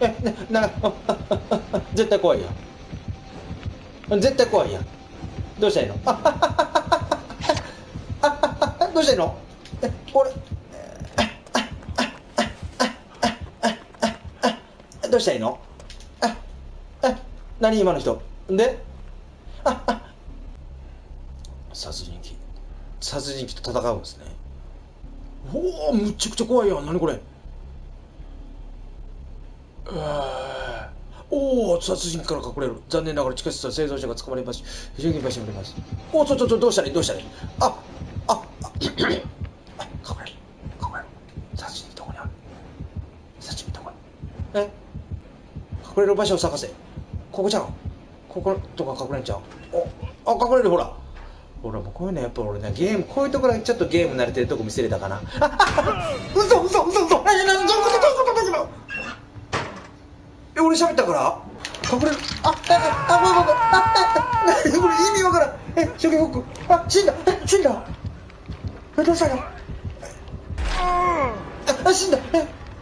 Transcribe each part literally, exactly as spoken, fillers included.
え、な、な、絶対怖いやん。絶対怖いやん。どうしたらいいの？あ、どうしたらいいの？え、俺、どうしたらいいの？あ、あ、何今の人。で、あ、あ、殺人鬼。殺人鬼と戦うんですね。おお、むっちゃくちゃ怖いやん。何これ。うわおお、殺人鬼から隠れる。残念ながら地下室は生存者が捕まりますし、非常に場所におります。おお、ちょちょちょ、どうしたらいいどうしたらいい。あ、あ、あ、隠れる。隠れる。殺人鬼どこにある？殺人鬼どこに？え、隠れる場所を探せ。ここちゃう。こことか隠れんちゃう。お、あ、隠れる、ほら。ほら、もうこういうのやっぱ俺ね、ゲーム、こういうところにちょっとゲーム慣れてるとこ見せれたかな。嘘嘘嘘嘘。え、なになに、どういうことどういうことどういうこと。え、俺喋ったから隠れる。あ、あ、あ、ごめんごめん。あ、あ、なにこれ意味わからん。え、初見フック。あ、死んだ。え、死んだ。え、どうしたの？あ、あ、死んだ。え、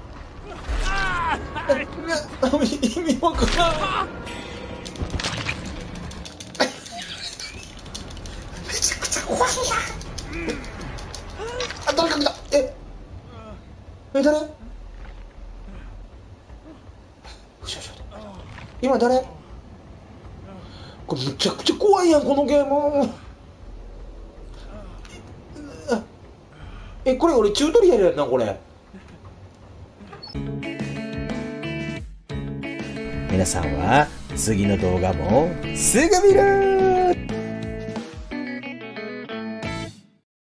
え、意味わからん。めちゃくちゃ怖いやん。あ、誰か来た。え、え、誰？今誰？これむちゃくちゃ怖いやんこのゲーム。え、これ俺チュートリアルやんなこれ。 皆さんは次の動画もすぐ見る。